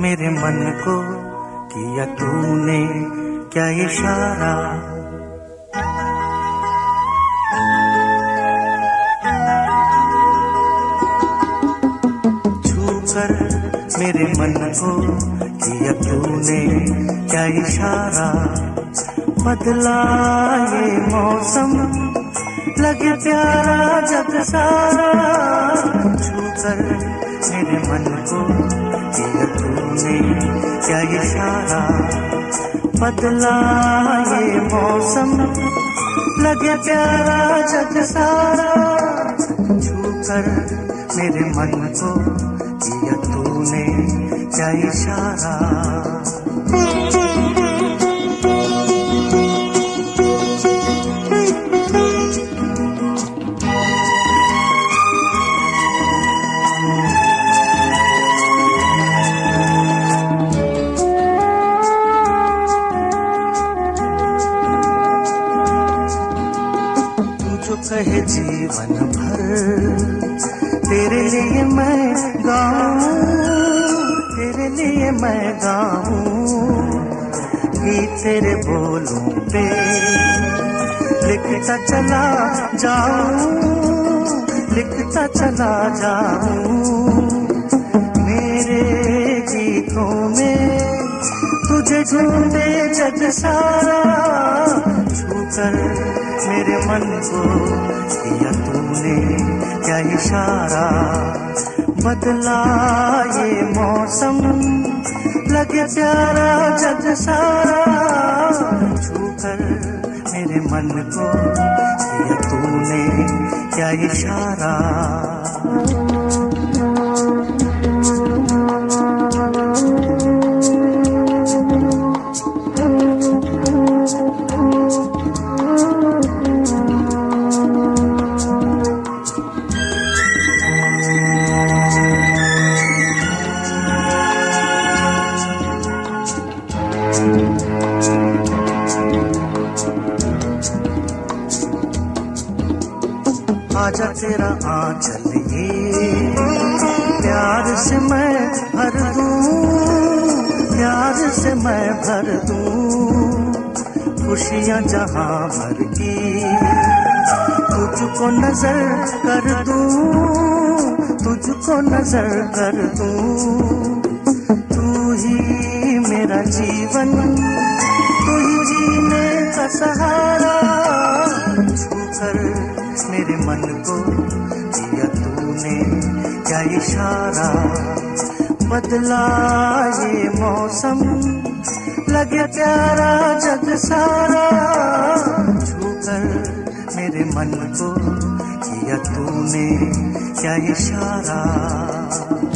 मेरे मन को किया तूने क्या इशारा। छूकर मेरे मन को किया तूने क्या इशारा। बदला ये मौसम लगे प्यारा जग सारा। छूकर मेरे मन को किया तूने क्या इशारा। बदला ये मौसम लगे प्यारा जग सारा। छूकर मेरे मन को किया तूने क्या इशारा। कहे जीवन भर तेरे लिए मैं गाऊं, तेरे लिए मैं गाऊं। गीत तेरे बोलों पे लिखता चला जाऊं, लिखता चला जाऊं। मेरे गीतों में तुझे ढूंढे जग सारा। छूकर मेरे मन को किया तूने क्या इशारा। बदला ये मौसम लगे प्यारा जग सारा। छूकर मेरे मन को किया तूने क्या इशारा। आजा तेरा आंचल ये प्यार से मैं भर दूं, प्यार से मैं भर दूं। खुशियाँ जहाँ भर की तुझको नजर कर दूं, तुझको नजर कर दूं। तू ही मेरा जीवन, तू ही जीने का सहारा। छूकर मेरे मन को किया तूने क्या इशारा। बदला ये मौसम लगे प्यारा जग सारा। छूकर मेरे मन को किया तूने क्या इशारा।